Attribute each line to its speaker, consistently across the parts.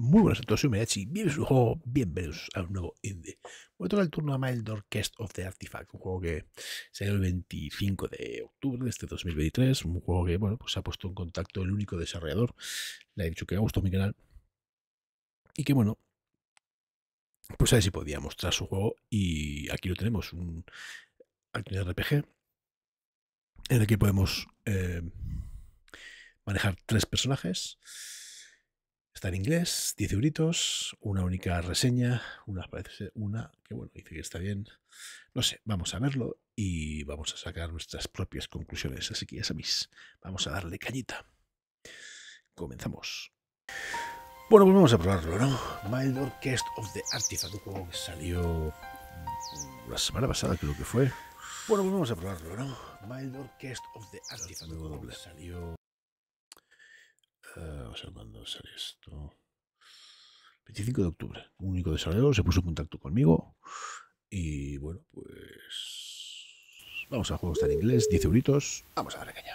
Speaker 1: Muy buenas a todos, soy Meachi, bienvenidos a un juego, bienvenidos a un nuevo indie. Voy a tocar el turno a Mildor Quest of the Artifact, un juego que salió el 25 de octubre de este 2023, un juego que, bueno, pues se ha puesto en contacto el único desarrollador, le ha dicho que ha gustado mi canal, y que, bueno, pues a ver si podía mostrar su juego, y aquí lo tenemos, un action RPG, en el que podemos manejar 3 personajes. Está en inglés, 10 euritos, una única reseña, parece ser una que, bueno, dice que está bien. No sé, vamos a verlo y vamos a sacar nuestras propias conclusiones. Así que ya sabéis, vamos a darle cañita. Comenzamos. Bueno, pues vamos a probarlo, ¿no? Mildor Quest of the Artifact, un juego que salió la semana pasada, creo que fue. Bueno, pues vamos a probarlo, ¿no? Mildor Quest of the Artifact, un juego que salió... vamos a ver cuándo sale esto. 25 de octubre. Un único desarrollador se puso en contacto conmigo. Y bueno, pues vamos al juego, está en inglés, 10 euritos. Vamos a darle caña.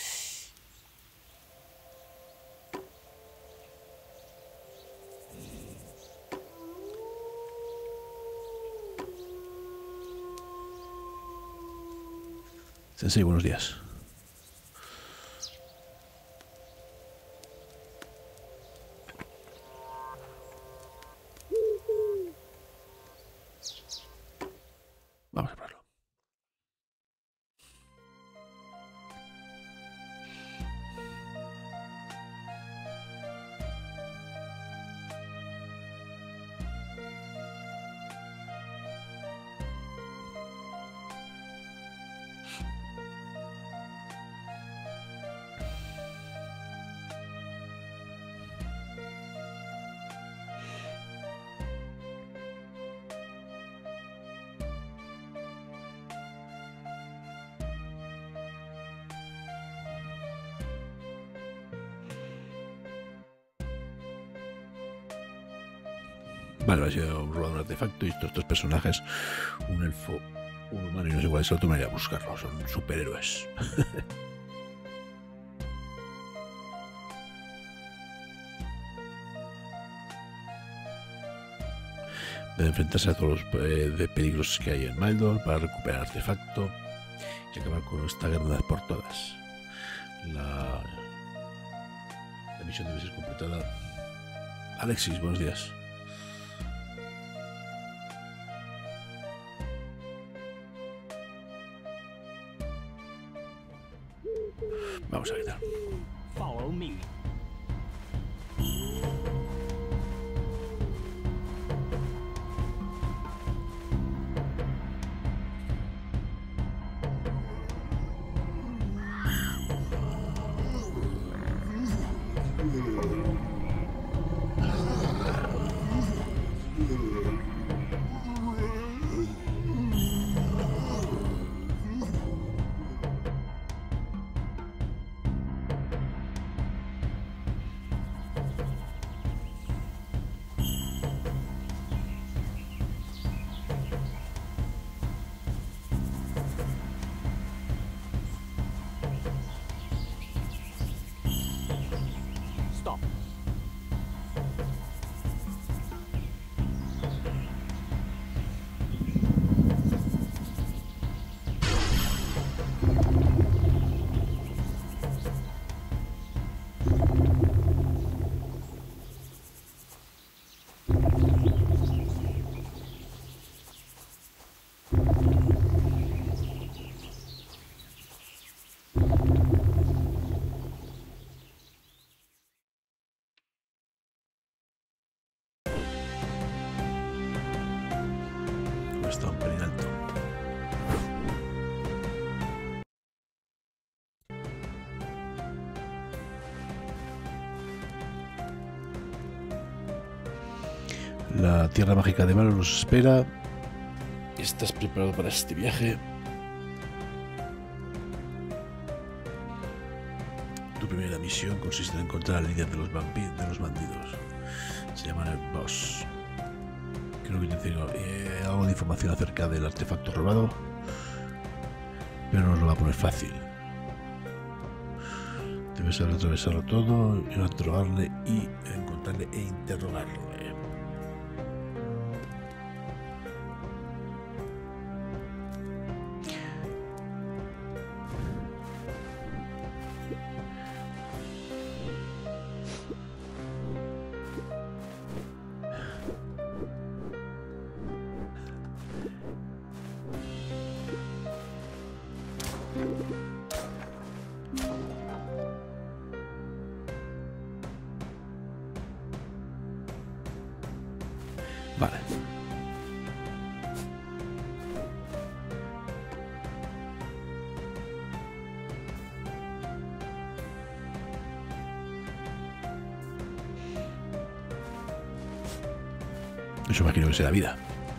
Speaker 1: Sensei, buenos días. Vamos a probarlo. Vale, ha sido robado un artefacto y estos 2 personajes, un elfo, un humano y no sé cuál es el otro, me iré a buscarlo, son superhéroes. Debe enfrentarse a todos los de peligros que hay en Mildor para recuperar el artefacto y acabar con esta guerra de una vez por todas. La misión debe ser completada. Alexis, buenos días. Vamos a ver.
Speaker 2: Follow me. Stop.
Speaker 1: Está un pelín alto. La tierra mágica de Valor nos espera. ¿Estás preparado para este viaje? Tu primera misión consiste en encontrar al líder de los bandidos. Se llama el Boss. Creo que tengo algo de información acerca del artefacto robado, pero no nos lo va a poner fácil. Debe ser atravesarlo todo, interrogarle y encontrarle e interrogarle. Vale. Eso imagino que será vida.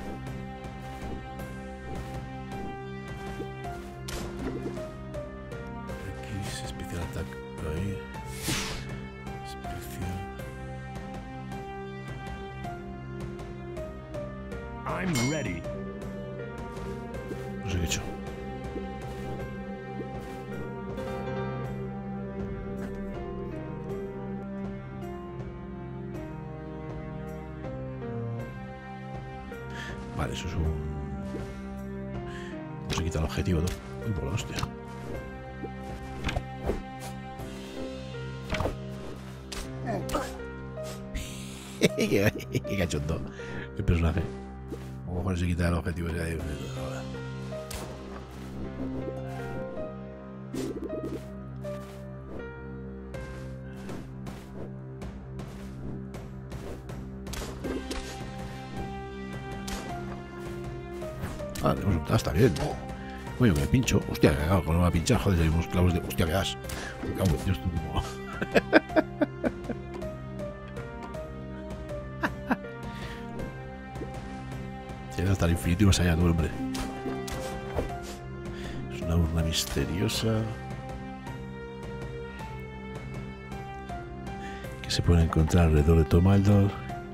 Speaker 1: X, especial ataque. Ahí. Especial.
Speaker 2: I'm ready.
Speaker 1: No sé qué he hecho. Vale, eso es un... No se quita el objetivo, ¿no? Uy, por la hostia. Qué cachondo el personaje. A lo mejor se quita el objetivo ya de... Ah, está bien. Coño, que me pincho. Hostia, que cagado, no me va a pinchar. Joder, hay unos clavos de... Hostia, que das. Me cago en Dios, tú como... Tienes hasta el infinito y más allá, tú, hombre. Es una urna misteriosa. Que se puede encontrar alrededor de Tomaldor.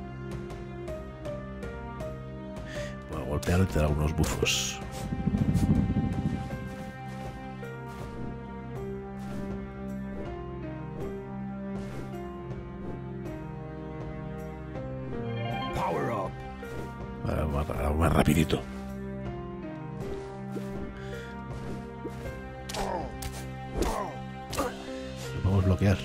Speaker 1: Bueno, golpearlo y te da algunos bufos.
Speaker 2: Power up.
Speaker 1: Algo más rapidito. Lo podemos bloquear.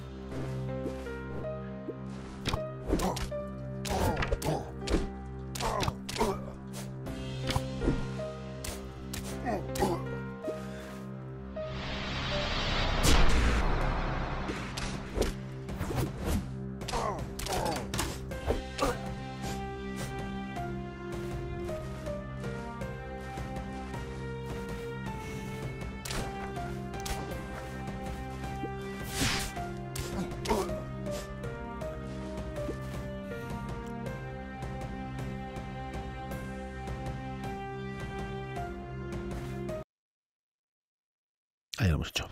Speaker 1: Ahí lo hemos hecho.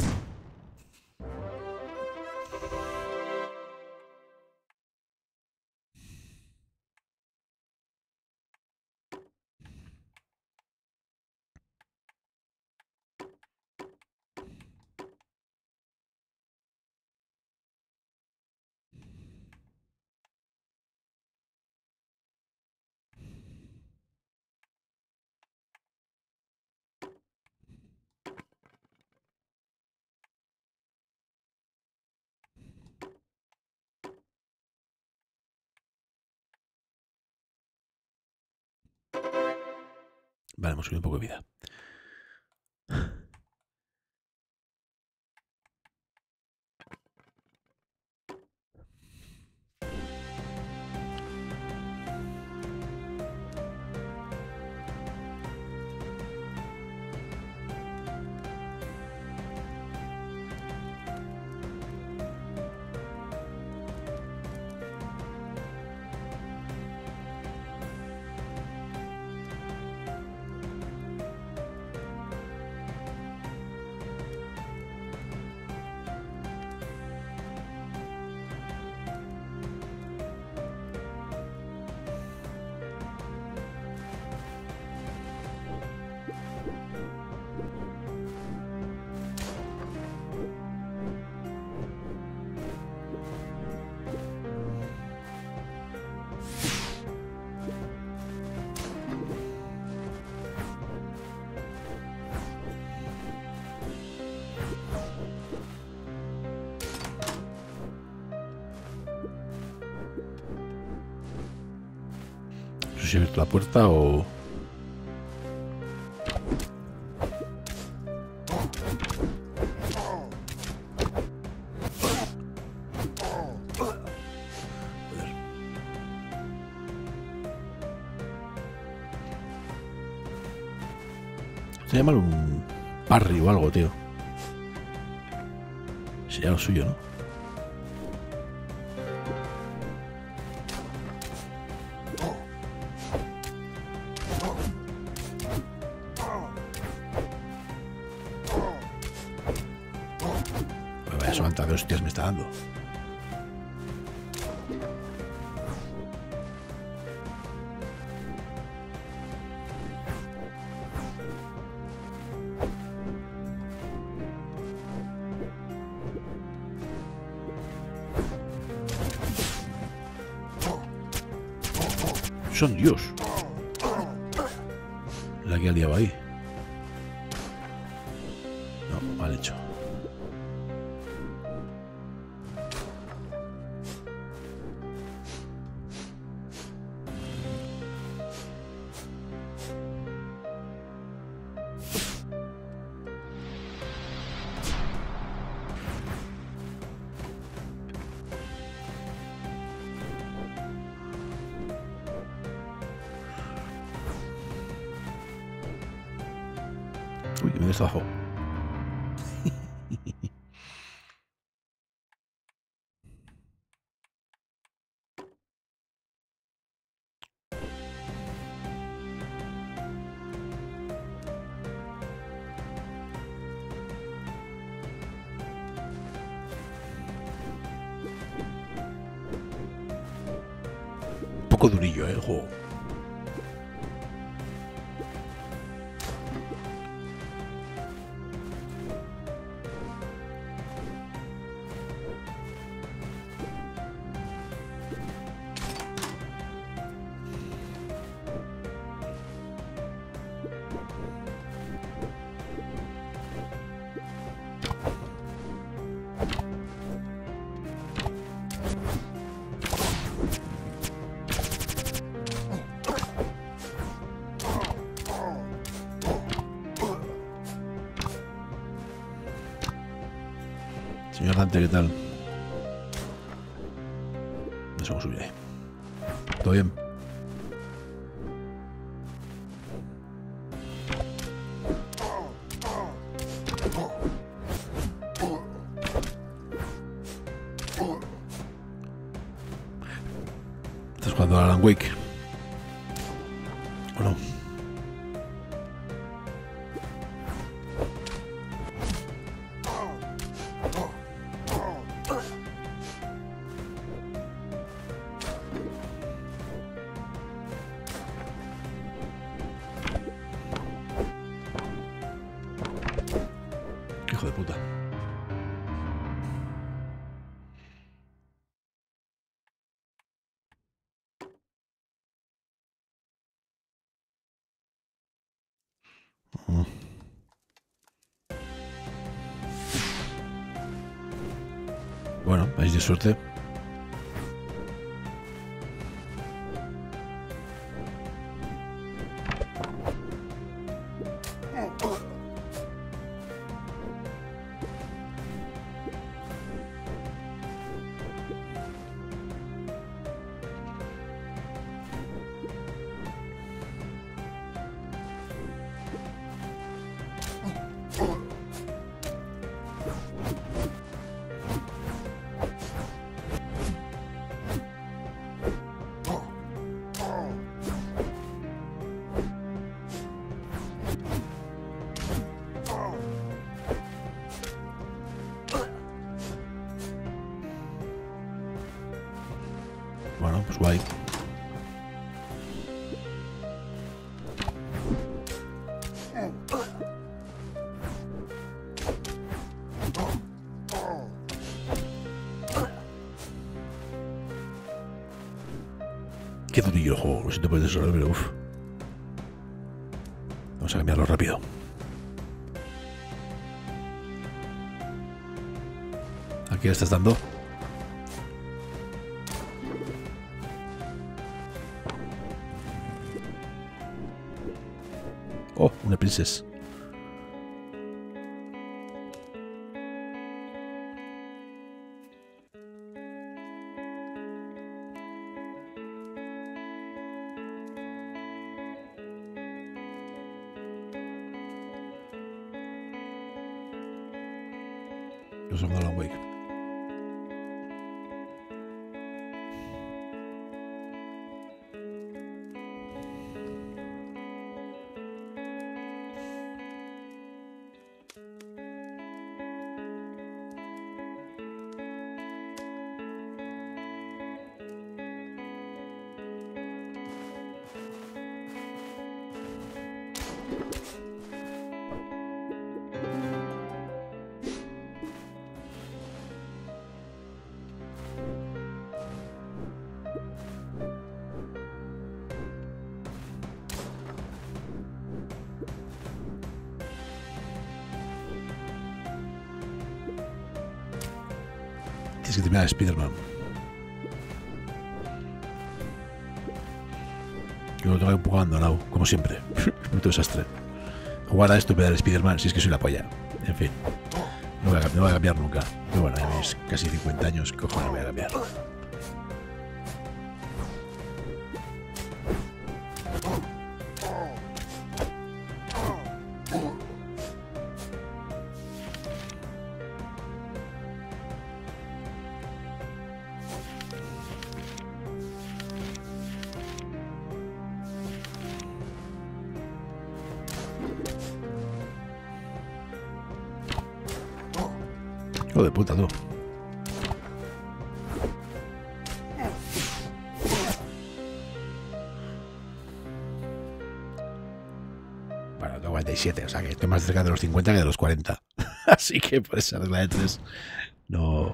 Speaker 1: Vale, hemos subido un poco de vida. sé si he abierto la puerta o... Se llama un parry o algo, tío. Sería lo suyo, ¿no? Pues vaya somanta de hostias me está dando. Son Dios. La que ha liado ahí. No, mal hecho. Uy, me desabajo. Un poco durillo, el juego. Señor Dante, ¿qué tal? No sé cómo subir ahí. ¿Todo bien? ¿Estás jugando a Alan Wake? ¿O no? Hijo de puta. Bueno, vais de suerte. Bueno, pues guay. Qué durillo el juego, lo siento por el desorden, pero uff. Vamos a cambiarlo rápido. ¿A qué le estás dando? una princesa. Los of Alan Wake. Tienes que terminar Spider-Man. Yo lo tengo un poco abandonado, como siempre. Puto desastre. Jugar a esto pero al Spider-Man, si es que soy la polla. En fin. No voy a cambiar nunca. Pero bueno, ya mis casi 50 años, ¿qué cojones voy a cambiar? Hijo de puta, tú. Bueno, tengo 47, o sea que estoy más cerca de los 50 que de los 40. Así que por esa regla de 3, no.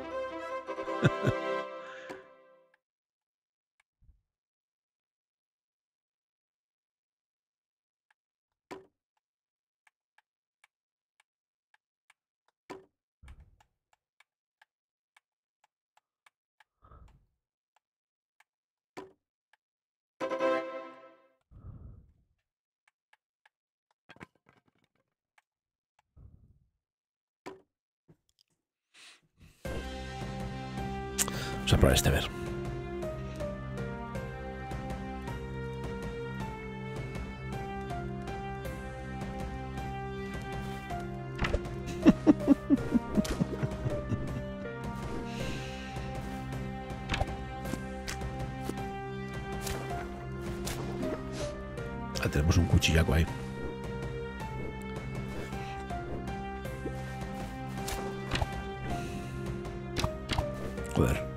Speaker 1: Vamos a probar este, a ver. Ah, tenemos un cuchillaco ahí. Joder.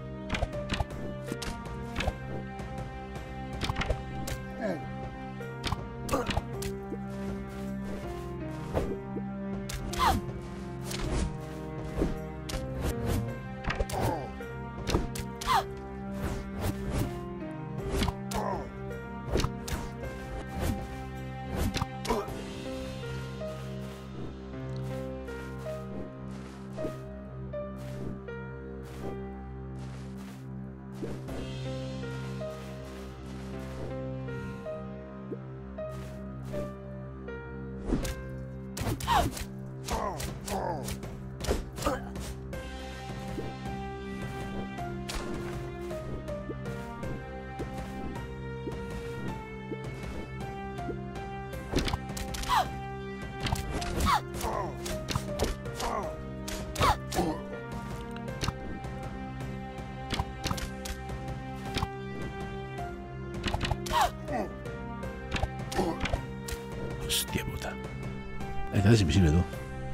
Speaker 1: Hostia puta. Ahí está, es invisible tú.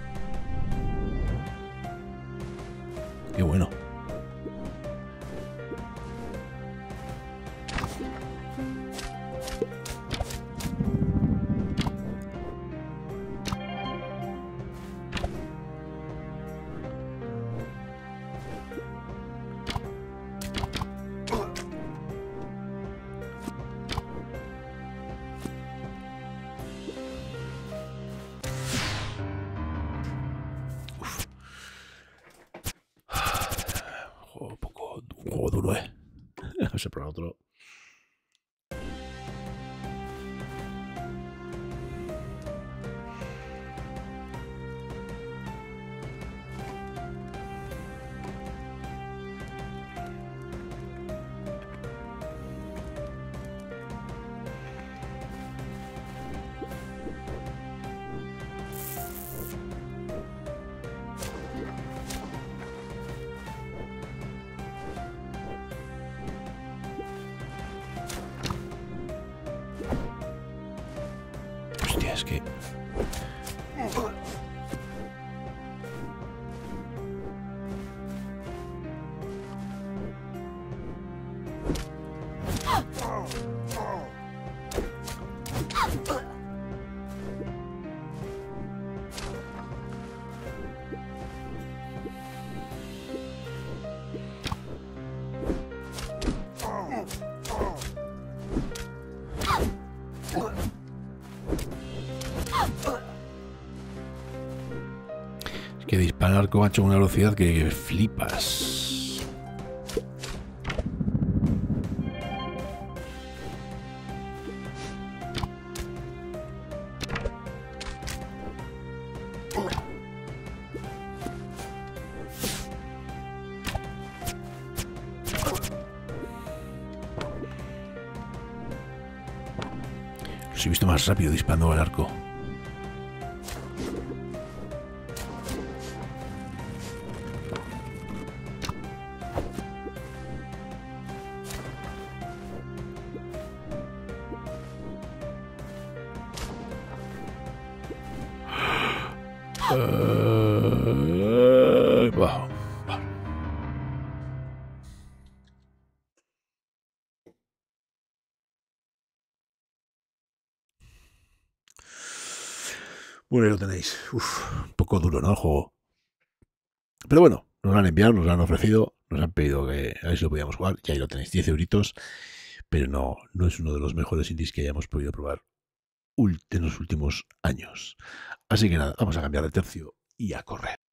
Speaker 1: Qué bueno. Un juego duro, Vamos a probar otro. que... Es que disparar con macho a una velocidad que flipas. Los he visto más rápido disparando al arco. Wow. Bueno, ahí lo tenéis. Uf, un poco duro, ¿no? El juego. Pero bueno, nos lo han enviado, nos lo han ofrecido, nos han pedido que a ver si lo podíamos jugar. Y ahí lo tenéis, 10 euritos. Pero no es uno de los mejores indies que hayamos podido probar en los últimos años. Así que nada, vamos a cambiar de tercio y a correr.